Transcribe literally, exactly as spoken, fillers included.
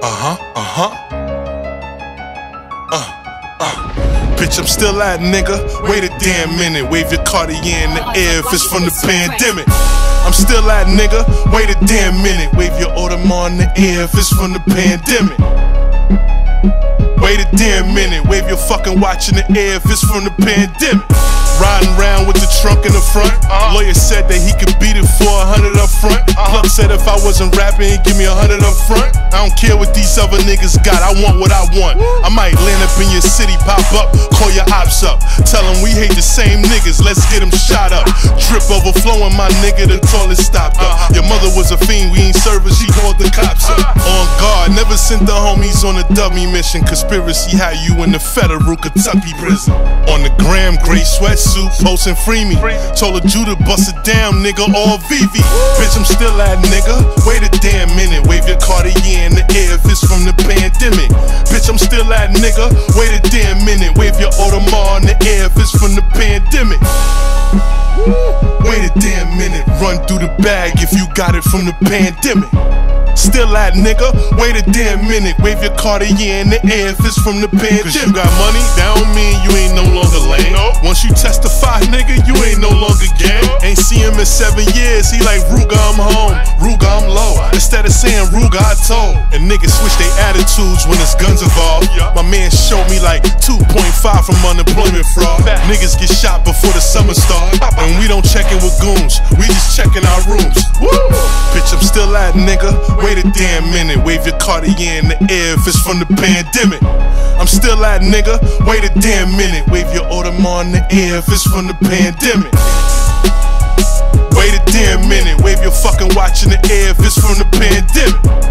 Uh-huh, uh-huh. Uh, uh. Bitch, I'm still at, nigga. Wait a damn minute. Wave your Cartier in the air if it's from the pandemic. I'm still at, nigga. Wait a damn minute. Wave your Audemars in the air if it's from the pandemic. Wait a damn minute. Wave your fucking watch in the air if it's from the pandemic. Riding around with the trunk in the front. Uh-huh. Lawyer said that he could beat it for a hundred up front. Uh-huh. Plug said if I wasn't rapping, he'd give me a hundred up front. I don't care what these other niggas got, I want what I want. I might land up in your city, pop up, call your ops up. Tell them we hate the same niggas, let's get them shot up. Drip overflowing, my nigga, the toilet stopped up. Your mother was a fiend, we ain't serve her, she called the cops up. On guard, never sent the homies on a dummy mission. Conspiracy had you in the federal Kentucky prison. On the gram, gray sweatsuit, posting free me. Told a Jew to bust it down, nigga, all V V. Bitch, I'm still at, nigga. Wait a damn minute, wave your Cartier in the air if it's from the pandemic. Bitch, I'm still at, nigga. Wait a damn minute, wave your Audemars in the air if it's from the pandemic. Wait a damn minute, run through the bag if you got it from the pandemic. Still at, nigga, wait a damn minute, wave your Cartier in the air if it's from the pandemic. Cause you got money, that don't mean you ain't no longer lame. No. Once you testify, nigga, you ain't no longer gang. No. Ain't see him in seven years, he like, Ruger, I'm home, Ruger, I'm low. Instead of saying Ruger, I told. And niggas switch their attitudes when it's guns involved. My man showed me like two point five from unemployment fraud. Niggas get shot before the summer start, and we don't check in with goons, we just checking our rooms. Woo! Bitch, I'm still at, nigga. Wait a damn minute, wave your Cartier in the air if it's from the pandemic. I'm still at, nigga. Wait a damn minute, wave your Audemars in the air if it's from the pandemic. Wait a damn minute, wave your fucking watch in the air if it's from the pandemic.